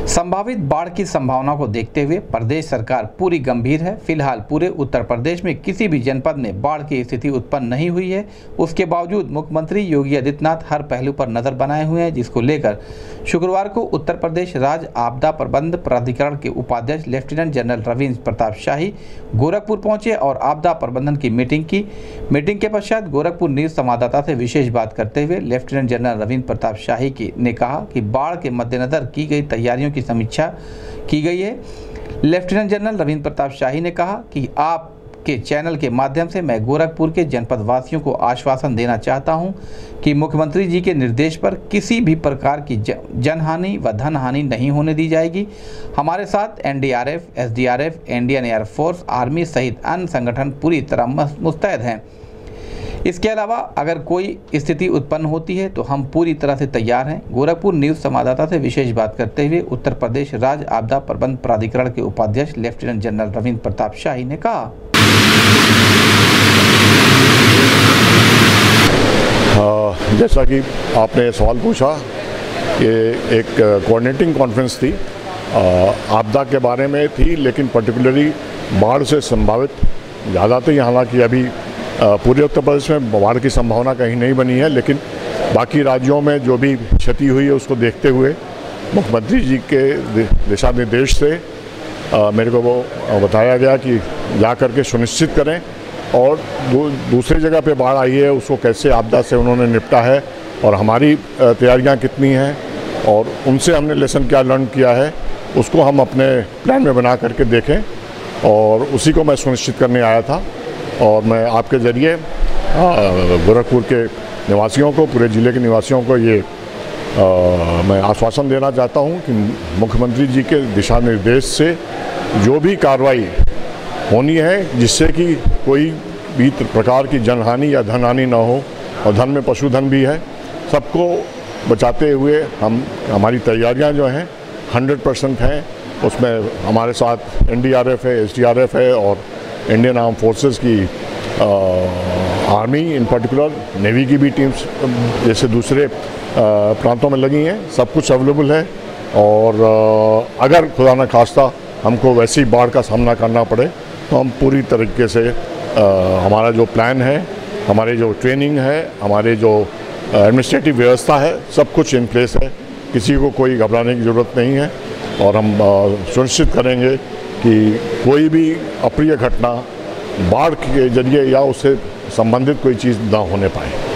संभावित बाढ़ की संभावना को देखते हुए प्रदेश सरकार पूरी गंभीर है। फिलहाल पूरे उत्तर प्रदेश में किसी भी जनपद में बाढ़ की स्थिति उत्पन्न नहीं हुई है। उसके बावजूद मुख्यमंत्री योगी आदित्यनाथ हर पहलू पर नजर बनाए हुए हैं, जिसको लेकर शुक्रवार को उत्तर प्रदेश राज्य आपदा प्रबंध प्राधिकरण के उपाध्यक्ष लेफ्टिनेंट जनरल रविंद्र प्रताप शाही गोरखपुर पहुंचे और आपदा प्रबंधन की मीटिंग की। मीटिंग के पश्चात गोरखपुर न्यूज संवाददाता से विशेष बात करते हुए लेफ्टिनेंट जनरल रविंद्र प्रताप शाही ने कहा कि बाढ़ के मद्देनजर की गई तैयारियों की समीक्षा की गई है। लेफ्टिनेंट जनरल रविंद्र प्रताप शाही ने कहा कि आपके चैनल के माध्यम से मैं गोरखपुर के जनपद वासियों को आश्वासन देना चाहता हूं कि मुख्यमंत्री जी के निर्देश पर किसी भी प्रकार की जनहानि व धन हानि नहीं होने दी जाएगी। हमारे साथ NDRF, SDRF, Indian air force, army सहित अन्य संगठन पूरी तरह मुस्तैद हैं। इसके अलावा अगर कोई स्थिति उत्पन्न होती है तो हम पूरी तरह से तैयार हैं। गोरखपुर न्यूज संवाददाता से विशेष बात करते हुए उत्तर प्रदेश राज्य आपदा प्रबंध प्राधिकरण के उपाध्यक्ष लेफ्टिनेंट जनरल रविंद्र प्रताप शाही ने कहा, जैसा कि आपने सवाल पूछा, ये एक कोऑर्डिनेटिंग कॉन्फ्रेंस थी, आपदा के बारे में थी, लेकिन पर्टिकुलरली बाढ़ से संभावित ज़्यादा थी। हालांकि अभी पूरे उत्तर प्रदेश में बाढ़ की संभावना कहीं नहीं बनी है, लेकिन बाकी राज्यों में जो भी क्षति हुई है उसको देखते हुए मुख्यमंत्री जी के दिशा निर्देश से मेरे को वो बताया गया कि जा करके सुनिश्चित करें और दूसरी जगह पे बाढ़ आई है उसको कैसे आपदा से उन्होंने निपटा है और हमारी तैयारियां कितनी हैं और उनसे हमने लेसन क्या लर्न किया है उसको हम अपने प्लान में बना करके देखें, और उसी को मैं सुनिश्चित करने आया था। और मैं आपके ज़रिए गोरखपुर के निवासियों को, पूरे ज़िले के निवासियों को ये मैं आश्वासन देना चाहता हूँ कि मुख्यमंत्री जी के दिशा निर्देश से जो भी कार्रवाई होनी है जिससे कि कोई भी प्रकार की जनहानि या धनहानि ना हो, और धन में पशुधन भी है, सबको बचाते हुए हमारी तैयारियां जो हैं 100% हैं। उसमें हमारे साथ एनडीआरएफ है, एसडीआरएफ है और इंडियन आर्म फोर्सेस की आर्मी, इन पर्टिकुलर नेवी की भी टीम्स जैसे दूसरे प्रांतों में लगी हैं। सब कुछ अवेलेबल है, और अगर खुदा न खास्ता हमको वैसी बाढ़ का सामना करना पड़े तो हम पूरी तरीके से हमारा जो प्लान है, हमारे जो ट्रेनिंग है, हमारे जो एडमिनिस्ट्रेटिव व्यवस्था है, सब कुछ इन प्लेस है। किसी को कोई घबराने की ज़रूरत नहीं है, और हम सुनिश्चित करेंगे कि कोई भी अप्रिय घटना बाढ़ के जरिए या उससे संबंधित कोई चीज़ ना होने पाए।